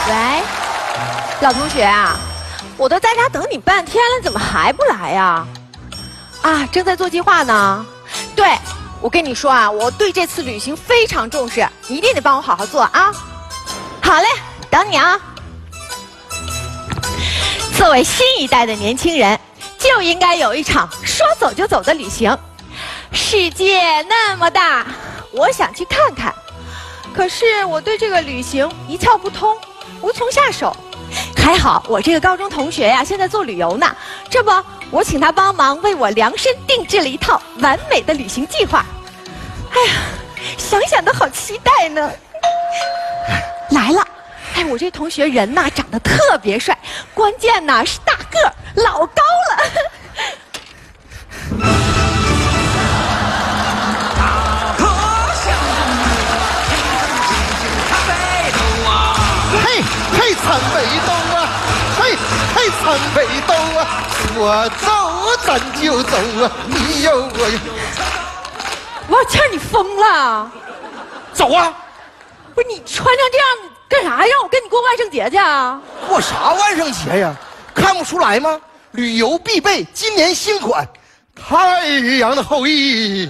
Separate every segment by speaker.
Speaker 1: 喂，老同学啊，我都在家等你半天了，怎么还不来呀？啊，正在做计划呢。对，我跟你说啊，我对这次旅行非常重视，你一定得帮我好好做啊。好嘞，等你啊。作为新一代的年轻人，就应该有一场说走就走的旅行。世界那么大，我想去看看。可是我对这个旅行一窍不通，无从下手。还好我这个高中同学呀，现在做旅游呢。这不，我请他帮忙为我量身定制了一套完美的旅行计划。哎呀，想想都好期待呢。来了，哎，我这同学人呐长得特别帅，关键呐是大个儿，老高了。
Speaker 2: 嘿，参北东啊，嘿，参北东啊，我走咱就走啊，你有我有。
Speaker 1: 王小倩，你疯了？
Speaker 2: 走啊！
Speaker 1: 不是你穿成这样干啥？让我跟你过万圣节去啊？
Speaker 2: 过啥万圣节呀？看不出来吗？旅游必备，今年新款，太阳的后裔。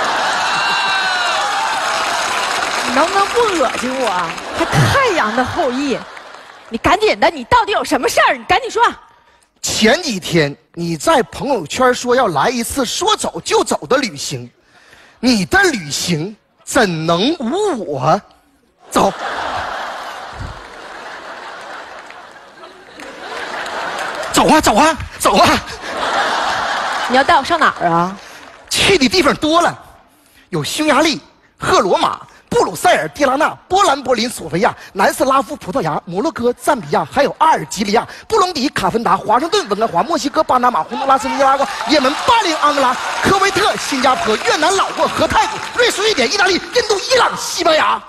Speaker 1: 你能不能不恶心我？还太阳的后裔？你赶紧的，你到底有什么事儿？你赶紧说。
Speaker 2: 前几天你在朋友圈说要来一次说走就走的旅行，你的旅行怎能无我？走。走啊走啊走啊！
Speaker 1: 你要带我上哪儿啊？
Speaker 2: 去的地方多了，有匈牙利、赫罗马、布鲁塞尔、蒂拉纳、波兰、柏林、索菲亚、南斯拉夫、葡萄牙、摩洛哥、赞比亚，还有阿尔及利亚、布隆迪、卡芬达、华盛顿、温哥华、墨西哥、巴拿马、洪都拉斯、尼加拉瓜、也门、巴林、安哥拉、科威特、新加坡、越南、老挝和泰国、瑞士、瑞典、意大利、印度、伊朗、西班牙。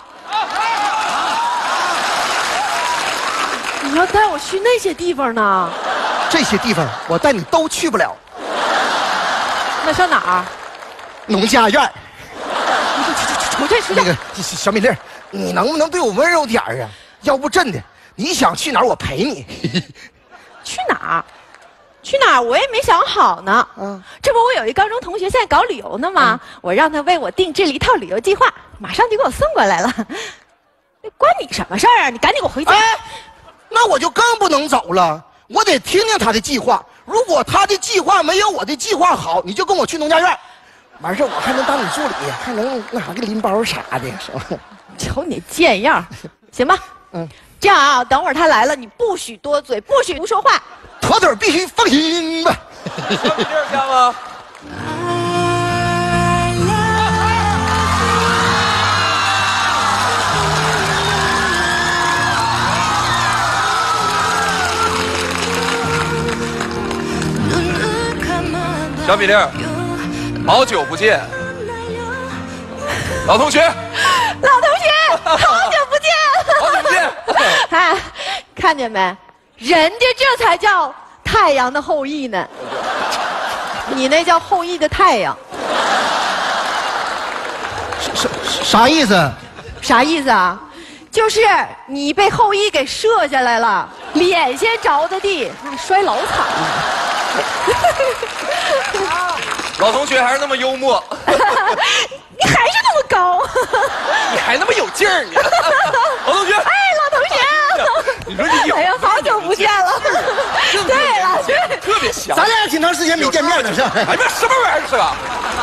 Speaker 1: 你要带我去那些地方呢？
Speaker 2: 这些地方我带你都去不了。
Speaker 1: 那上哪儿？
Speaker 2: 农家院。
Speaker 1: 出去。
Speaker 2: 那个小米粒，你能不能对我温柔点啊？要不真的，你想去哪儿我陪你。
Speaker 1: 去哪儿？去哪儿？我也没想好呢。这不我有一高中同学现在搞旅游呢吗？我让他为我定制了一套旅游计划，马上就给我送过来了。关你什么事儿啊？你赶紧给我回家。
Speaker 2: 哎，那我就更不能走了，我得听听他的计划。如果他的计划没有我的计划好，你就跟我去农家院。完事我还能当你助理，还能那啥给拎包啥的，是吧？
Speaker 1: 瞅你贱样，行吧？这样啊，等会儿他来了，你不许多嘴，不许不说话，
Speaker 2: 妥妥必须放心吧。
Speaker 3: 这儿家吗？小米粒儿，好久不见，老同学，
Speaker 1: 好久不见，
Speaker 3: 好久不见。
Speaker 1: 哎，看见没？人家这才叫太阳的后裔呢，你那叫后裔的太阳。
Speaker 2: 啥意思？
Speaker 1: 啥意思啊？就是你被后羿给射下来了，脸先着的地，那摔老惨了。
Speaker 3: 老同学还是那么幽默，
Speaker 1: 你还是那么高，
Speaker 3: 你还那么有劲儿呢。老同学，
Speaker 1: 哎，老同学，
Speaker 3: 你说你有，
Speaker 1: 哎呀，好久不见了。对了，对，
Speaker 3: 特别香。
Speaker 2: 咱俩挺长时间没见面了，是吧？
Speaker 3: 哎，这什么玩意儿？这个？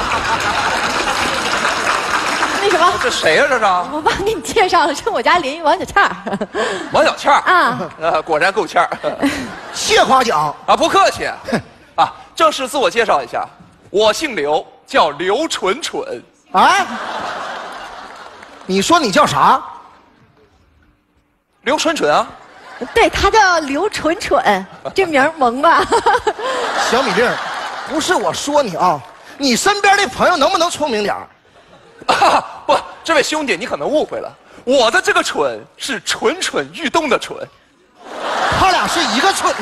Speaker 1: 那什么？
Speaker 3: 这谁呀？这是？
Speaker 1: 我帮给你介绍了，是我家邻居王小倩儿。
Speaker 3: 王小倩儿
Speaker 1: 啊，
Speaker 3: 果然够欠儿。
Speaker 2: 谢夸奖
Speaker 3: 啊，不客气。啊，正式自我介绍一下，我姓刘，叫刘蠢蠢。
Speaker 2: 啊？你说你叫啥？
Speaker 3: 刘蠢蠢啊？
Speaker 1: 对，他叫刘蠢蠢，这名儿萌吧？
Speaker 2: 小米粒儿，不是我说你啊，你身边的朋友能不能聪明点儿？
Speaker 3: 啊，不，这位兄弟，你可能误会了，我的这个蠢是蠢蠢欲动的蠢，
Speaker 2: 他俩是一个蠢。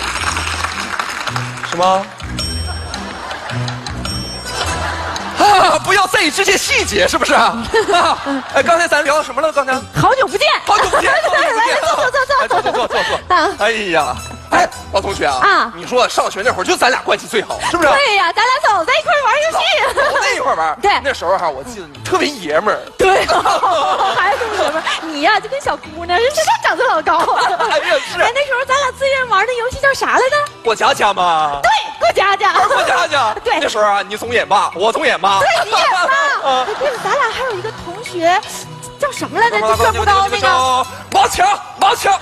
Speaker 3: 什么？啊， 不要在意这些细节，是不是啊？哎，刚才咱聊到什么了？刚才
Speaker 1: 好久不见，
Speaker 3: 好久不见，好久不见，
Speaker 1: 坐。
Speaker 3: 哎呀，哎，老同学啊，你说上学那会儿就咱俩关系最好，是不是？
Speaker 1: 对呀，咱俩总在一块玩游戏，
Speaker 3: 在一块玩。
Speaker 1: 对，
Speaker 3: 那时候哈，我记得你特别爷们儿。
Speaker 1: 对，还是爷们儿。你呀，就跟小姑娘，人家长得老高。
Speaker 3: 哎呀，是。
Speaker 1: 哎，那时候咱俩自愿玩的游戏叫啥来着？
Speaker 3: 过家家吗？
Speaker 1: 对，过家家。
Speaker 3: 过家家。
Speaker 1: 对，
Speaker 3: 那时候啊，你总演爸，我总演妈。
Speaker 1: 对，你演妈。对了，咱俩还有一个同学。叫什么来着？就转不高那个
Speaker 3: 王强啊！
Speaker 1: 王强，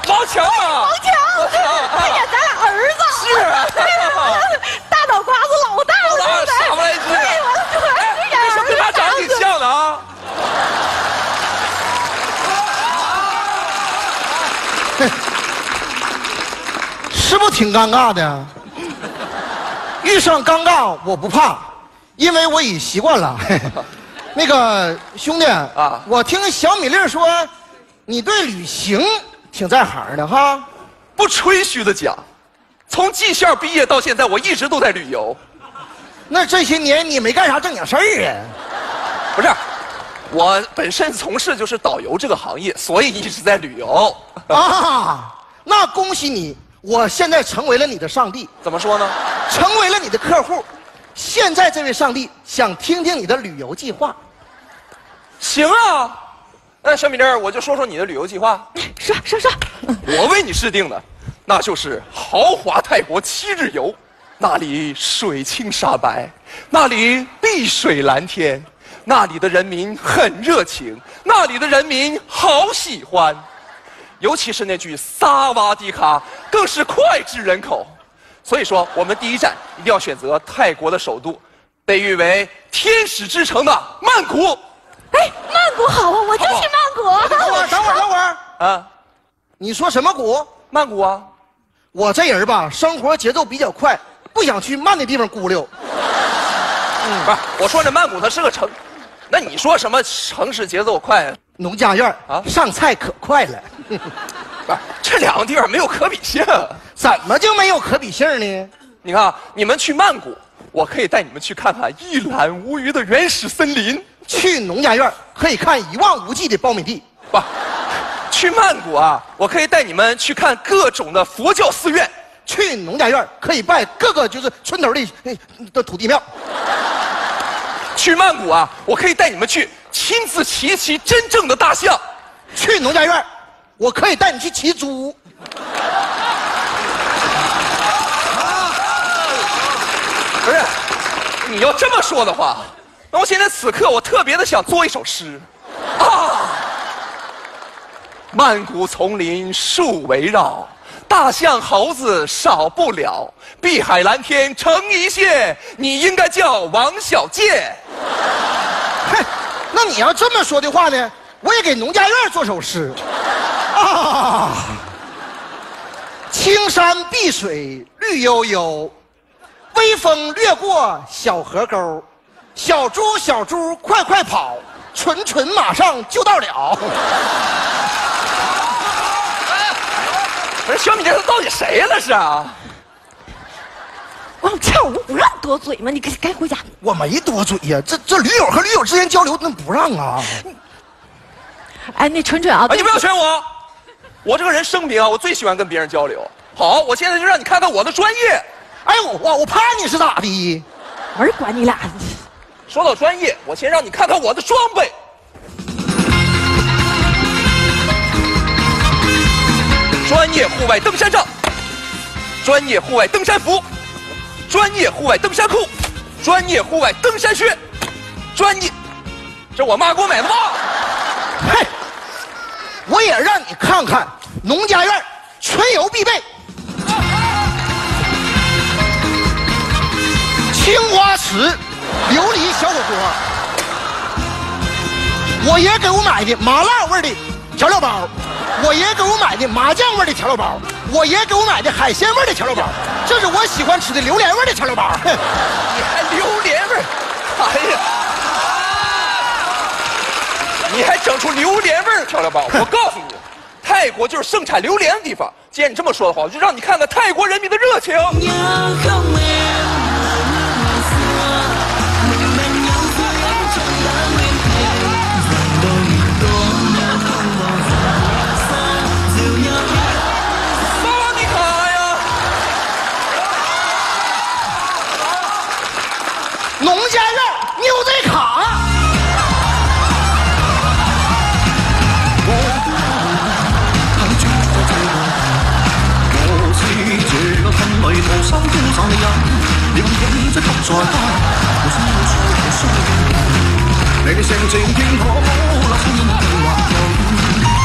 Speaker 1: 他演咱俩儿子。
Speaker 3: 是，
Speaker 1: 大脑瓜子老大了，
Speaker 3: 傻不来劲。
Speaker 1: 对，完了，
Speaker 3: 为什么跟他长得挺像的啊？
Speaker 2: 是不是挺尴尬的？遇上尴尬我不怕，因为我已习惯了。那个兄弟啊，我听小米粒说，你对旅行挺在行的哈。
Speaker 3: 不吹嘘的讲，从技校毕业到现在，我一直都在旅游。
Speaker 2: 那这些年你没干啥正经事儿啊？
Speaker 3: 不是，我本身从事就是导游这个行业，所以一直在旅游。
Speaker 2: 啊，那恭喜你，我现在成为了你的上帝。
Speaker 3: 怎么说呢？
Speaker 2: 成为了你的客户。现在这位上帝想听听你的旅游计划。
Speaker 3: 行啊，那小米粒儿，我就说说你的旅游计划。
Speaker 1: 说。
Speaker 3: 我为你制定的，那就是豪华泰国7日游，那里水清沙白，那里碧水蓝天，那里的人民很热情，那里的人民好喜欢，尤其是那句萨瓦迪卡，更是脍炙人口。所以说，我们第一站一定要选择泰国的首都，被誉为天使之城的曼谷。
Speaker 1: 哎，曼谷好啊，我就去曼谷。
Speaker 2: 等会儿啊！你说什么谷？
Speaker 3: 曼谷啊！
Speaker 2: 我这人吧，生活节奏比较快，不想去慢的地方咕溜。
Speaker 3: 不是，我说这曼谷它是个城，那你说什么城市节奏快？
Speaker 2: 农家院啊，上菜可快了。
Speaker 3: 不是，这两个地方没有可比性。
Speaker 2: 怎么就没有可比性呢？
Speaker 3: 你看，你们去曼谷，我可以带你们去看看一览无余的原始森林。
Speaker 2: 去农家院可以看一望无际的苞米地。
Speaker 3: 不，去曼谷啊，我可以带你们去看各种的佛教寺院。
Speaker 2: 去农家院可以拜各个就是村头的土地庙。
Speaker 3: 去曼谷啊，我可以带你们去亲自骑真正的大象。
Speaker 2: 去农家院，我可以带你去骑猪。
Speaker 3: 不是，你要这么说的话，那我现在此刻我特别的想做一首诗，啊！曼谷丛林树围绕，大象猴子少不了，碧海蓝天成一线，你应该叫王小贱。
Speaker 2: 嘿，那你要这么说的话呢，我也给农家院做首诗。啊，青山碧水绿悠悠，微风掠过小河沟，小猪快快跑，纯马上就到了。
Speaker 3: 不是小米，这到底谁了是啊？
Speaker 1: 我跳舞不让多嘴吗？你该回家。
Speaker 2: 我没多嘴呀，这驴友和驴友之间交流那不让啊。
Speaker 1: 哎，那纯啊，
Speaker 3: 你不要选我，我这个人生平啊，我最喜欢跟别人交流。好，我现在就让你看看我的专业。
Speaker 2: 哎，我怕你是咋的？
Speaker 1: 没人管你俩。
Speaker 3: 说到专业，我先让你看看我的装备。专业户外登山杖，专业户外登山服，专业户外登山裤，专业户外登山靴，专业，这我妈给我买的吧？
Speaker 2: 嘿，我也让你看看农家院春游必备。青花瓷琉璃小火锅，我爷给我买的麻辣味的调料包，我爷给我买的麻酱味的调料包，我爷给我买的海鲜味的调料包，这是我喜欢吃的榴莲味的调料包。
Speaker 3: 你还榴莲味？哎呀，你还整出榴莲味的调料包？我告诉你，泰国就是盛产榴莲的地方。既然你这么说的话，我就让你看看泰国人民的热情。
Speaker 2: 农家院牛仔卡。
Speaker 4: 我是这个很为谋生高尚的人，你看景色不再單，我心裏說嘅需要，你哋成情傾可冇那聲音計劃中。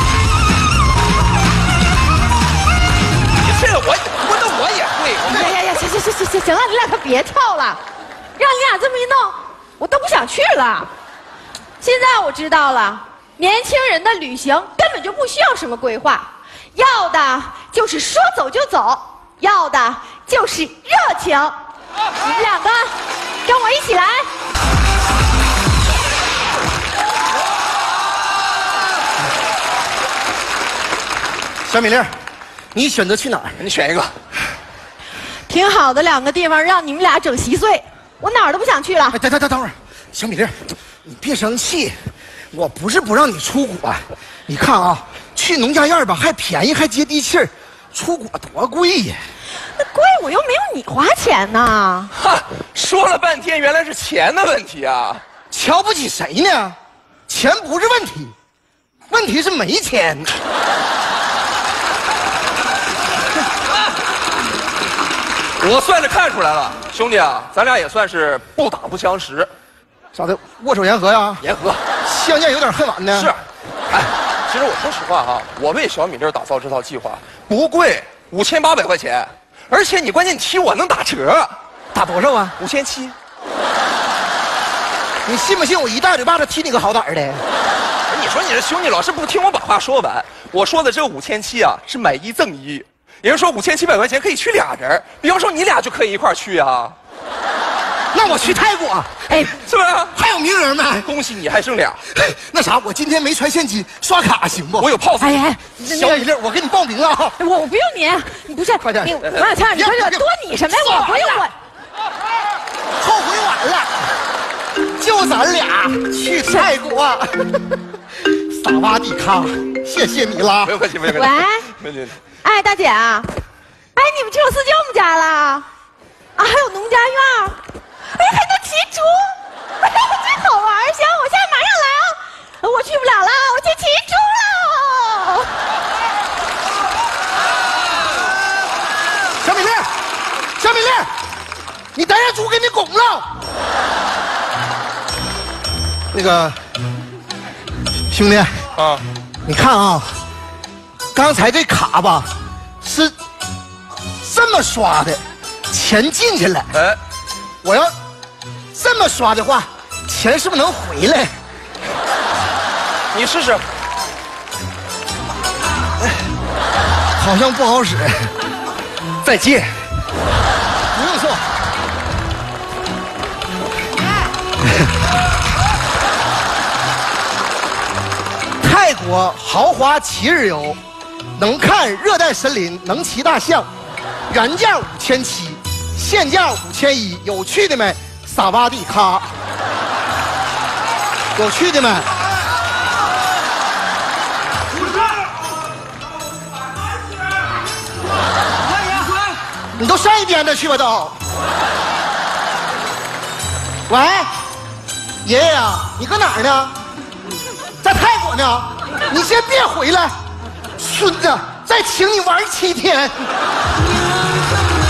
Speaker 3: 这我也会。
Speaker 1: 呀，行了，你俩可别跳了，让你俩这么一弄，我都不想去了。现在我知道了，年轻人的旅行根本就不需要什么规划，要的就是说走就走，要的就是热情。你们两个跟我一起来。
Speaker 2: 小米粒，你选择去哪儿？
Speaker 3: 你选一个。
Speaker 1: 挺好的两个地方，让你们俩整稀碎，我哪儿都不想去了。
Speaker 2: 哎，等会儿，小米粒，你别生气，我不是不让你出国，你看啊，去农家院吧，还便宜还接地气儿，出国多贵呀！
Speaker 1: 那贵我又没有你花钱呢。
Speaker 3: 哈，说了半天，原来是钱的问题啊！
Speaker 2: 瞧不起谁呢？钱不是问题，问题是没钱。
Speaker 3: 我算是看出来了，兄弟啊，咱俩也算是不打不相识。
Speaker 2: 咋的？握手言和呀？
Speaker 3: 言和，
Speaker 2: 相见有点恨晚呢。
Speaker 3: 是，哎，其实我说实话哈，我为小米粒打造这套计划不贵，5800块钱，而且你关键踢我能打折，
Speaker 2: 打多少啊
Speaker 3: ？5700。
Speaker 2: 你信不信我一大嘴巴子踢你个好歹的？
Speaker 3: 你说你这兄弟老是不听我把话说完，我说的这5700啊是买1赠1，也就是说5700块钱可以去俩人，比方说你俩就可以一块去啊。
Speaker 2: 那我去泰国，
Speaker 1: 哎，
Speaker 3: 是不是？
Speaker 2: 还有名额呢。
Speaker 3: 恭喜你还剩俩。
Speaker 2: 那啥，我今天没揣现金，刷卡行不？
Speaker 3: 我有 POS。
Speaker 1: 哎，
Speaker 2: 小米粒，我给你报名了啊！
Speaker 1: 我不用你不是，
Speaker 2: 快点
Speaker 1: 王小倩，你说这多你什么呀？我不用我。
Speaker 2: 后悔晚了，就咱俩去泰国。萨瓦迪卡，谢谢你了。
Speaker 3: 没有客气，没有客气。
Speaker 1: 喂，哎，大姐啊，哎，你们这有私教我们家了啊？还有农家院，哎，还能骑猪，哎，真好玩！行，我现在马上来啊！我去不了了，我去骑猪了。
Speaker 2: 小米粒，小米粒，你带着猪给你拱了。那个兄弟啊，你看啊，刚才这卡吧是这么刷的，钱进去了。哎，我要这么刷的话，钱是不是能回来？
Speaker 3: 你试试。
Speaker 2: 好像不好使。再见。不用送。泰国豪华7日游，能看热带森林，能骑大象，原价5700，现价5100。有去的没？萨瓦迪卡。有去的没？你都上一边的去吧都。喂，爷爷呀，你搁哪儿呢？在泰国呢。你先别回来，孙子，再请你玩7天。